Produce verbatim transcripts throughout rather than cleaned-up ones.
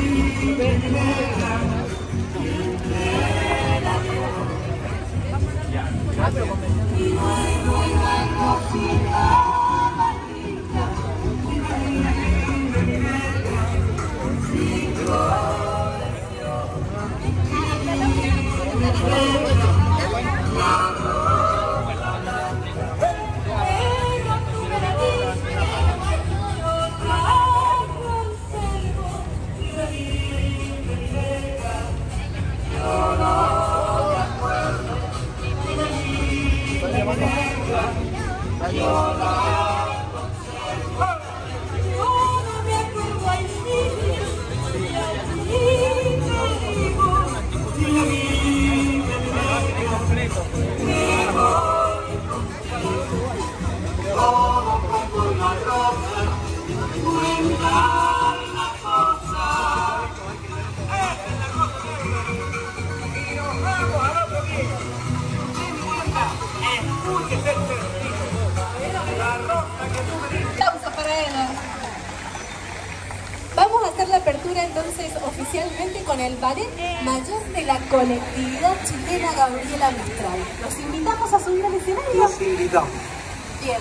Vamos a hacer la apertura entonces oficialmente con el ballet mayor de la colectividad chilena Gabriela Mistral. Los invitamos a subir al escenario. Los invitamos. Bien.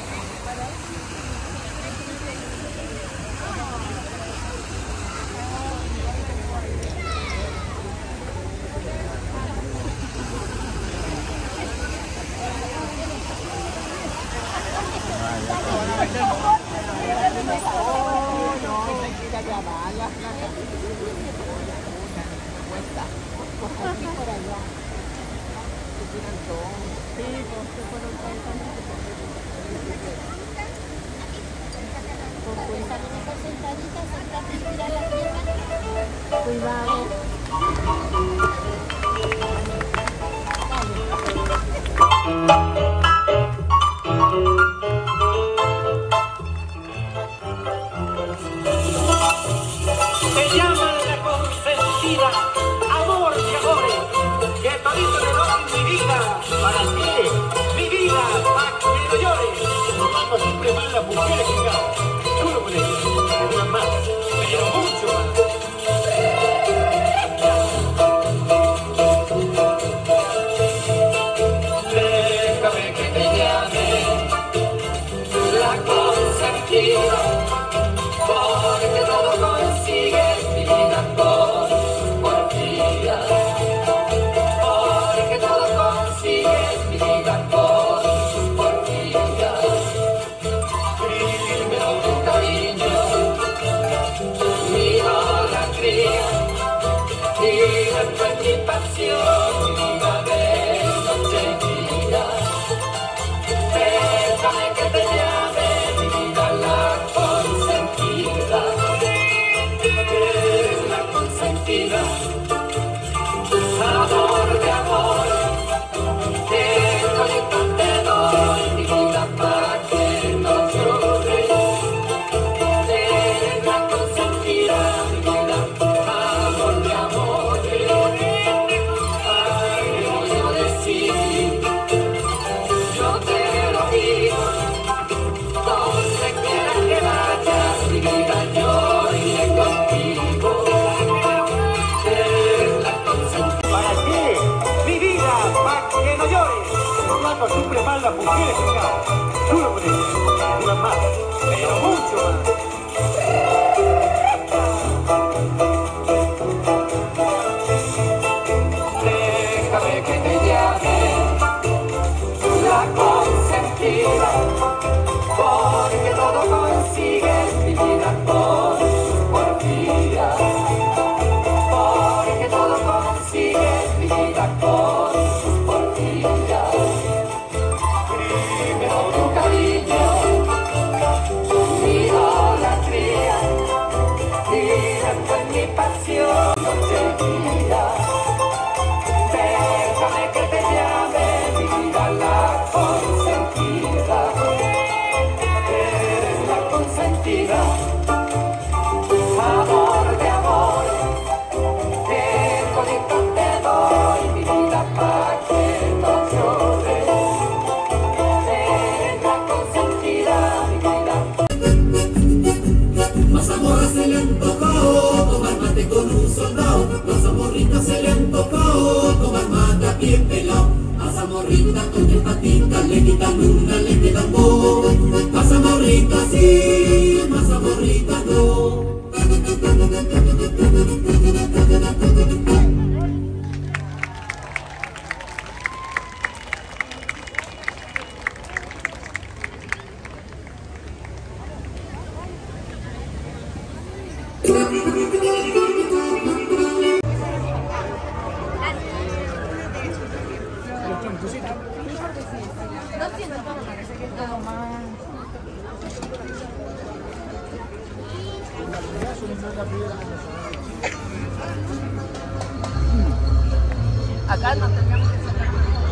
Cuidado. Se llama la consentida, amor de amores, que todito le doy mi vida, para ti, mi vida, para que no llores. Mamá siempre manda mujeres que caen, juro por eso, algunas más, pero mucho más. Déjame que te llame la consentida, porque todo consigues mi vida con porfía, porque todo consigues mi vida con porfía. Primero tu cariño, mi idolatría, y después mi pasión, mi vida de noche y día. Déjame que te llame mi vida la consentida, es la consentida, amor de amor, que todito te doy mi vida para que no llores. Es la consentida, mi vida, amor de amor, ay, voy a decir, yo te lo digo, donde quiera que vayas, mi vida, yo iré contigo. Es la consentida. ¿Para qué? Mi vida, para que no llores. Cuando sufre mal las mujeres que caen, juro por eso, algunas más, pero mucho más. Déjame que te llame la consentida, porque todo consigues mi vida con porfía, porque todo consigues mi vida con porfía. Primero tu cariño, mi sobrado, los zamorritas se le han tocado, como el mate a pie pelado. A zamorrita con tres patitas le quitan una, le quedan dos. A zamorrita sí, más zamorrita no. Acá no tendríamos que sacar.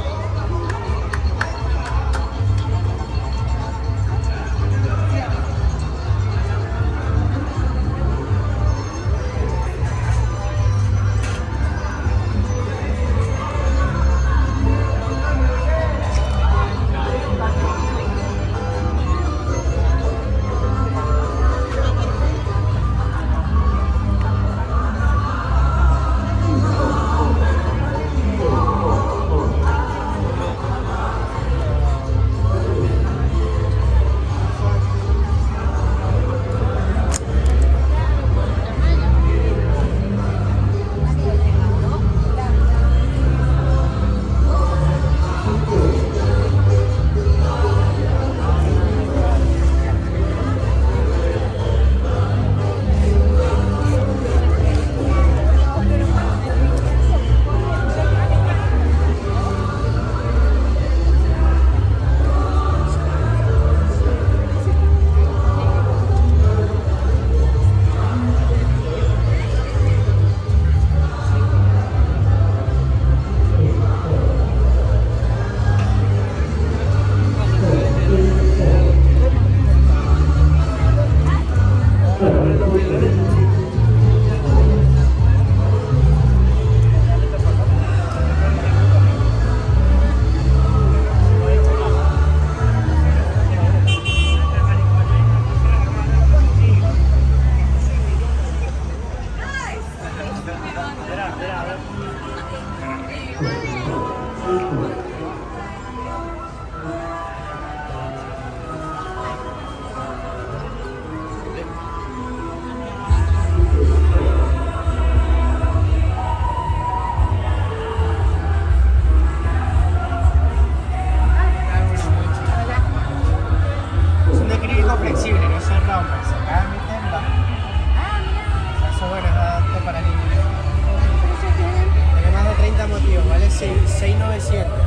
seis mil novecientos.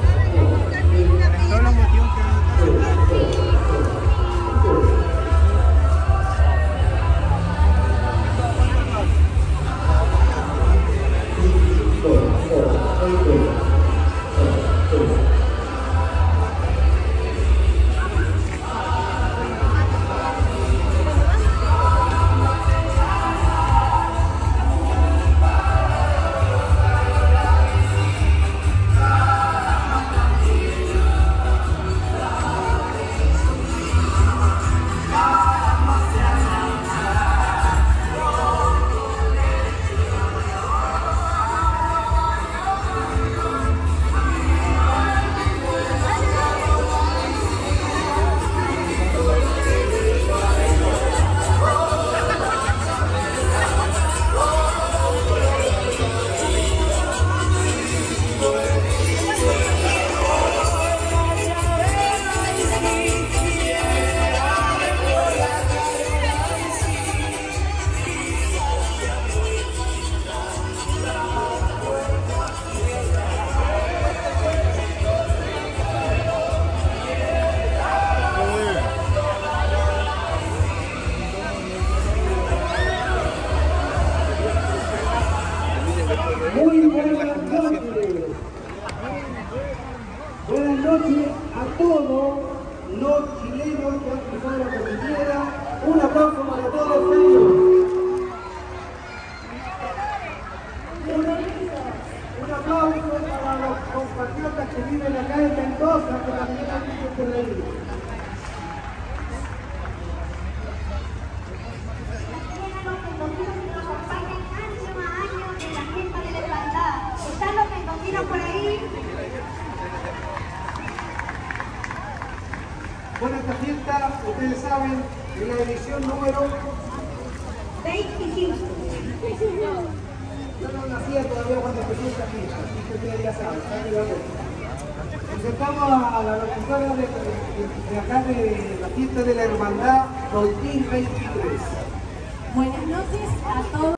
Con todos los motivos que Muy buenas noches. Buenas noches a todos los chilenos que han cruzado la cordillera. Un aplauso para todos ellos. Un aplauso para los compatriotas que viven acá en Mendoza, que también han visto este reino. Los que nos acompañan año a fiesta, ustedes saben, en la edición número veinticinco. Yo no nacía todavía cuando empezó esta fiesta, así que ustedes ya saben, está cuidado. Presentamos a la locutora de, de, de acá de la fiesta de la hermandad dos mil veintitrés. Buenas noches a todos.